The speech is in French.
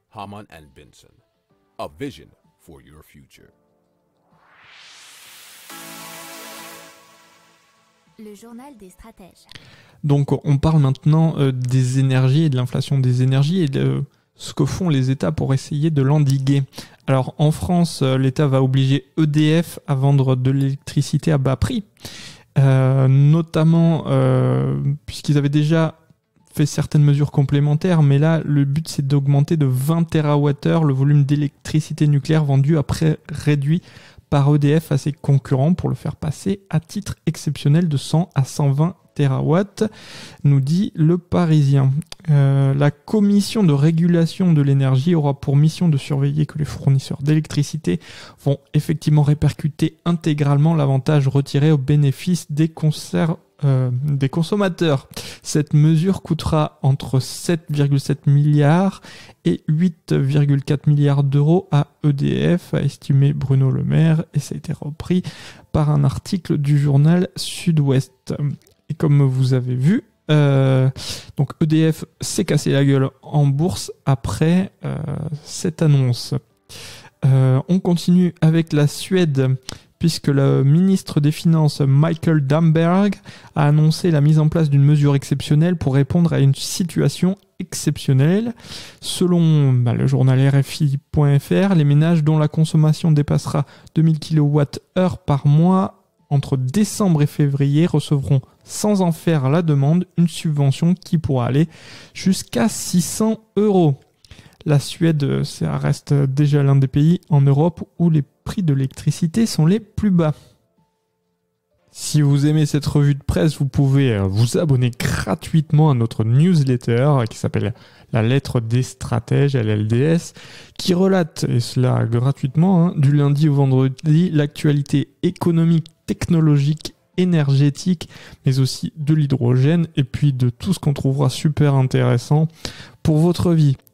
Hamann and Benson. A vision for your future. Le journal des stratèges. Donc on parle maintenant des énergies et de l'inflation des énergies et de ce que font les États pour essayer de l'endiguer. Alors en France, l'État va obliger EDF à vendre de l'électricité à bas prix, notamment puisqu'ils avaient déjà fait certaines mesures complémentaires, mais là le but c'est d'augmenter de 20 TWh le volume d'électricité nucléaire vendu après réduit par EDF à ses concurrents pour le faire passer à titre exceptionnel de 100 à 120 TW, nous dit Le Parisien. La commission de régulation de l'énergie aura pour mission de surveiller que les fournisseurs d'électricité vont effectivement répercuter intégralement l'avantage retiré au bénéfice des consommateurs. Cette mesure coûtera entre 7,7 milliards et 8,4 milliards d'euros à EDF, a estimé Bruno Le Maire, et ça a été repris par un article du journal Sud-Ouest. Et comme vous avez vu, donc EDF s'est cassé la gueule en bourse après cette annonce. On continue avec la Suède, puisque le ministre des Finances Mikael Damberg a annoncé la mise en place d'une mesure exceptionnelle pour répondre à une situation exceptionnelle. Selon le journal RFI.fr, les ménages dont la consommation dépassera 2000 kWh par mois entre décembre et février recevront, sans en faire la demande, une subvention qui pourra aller jusqu'à 600 €. La Suède, ça reste déjà l'un des pays en Europe où les prix de l'électricité sont les plus bas. Si vous aimez cette revue de presse, vous pouvez vous abonner gratuitement à notre newsletter qui s'appelle La Lettre des Stratèges, LLDS, qui relate, et cela gratuitement, du lundi au vendredi, l'actualité économique, technologique, énergétique, mais aussi de l'hydrogène et puis de tout ce qu'on trouvera super intéressant pour votre vie.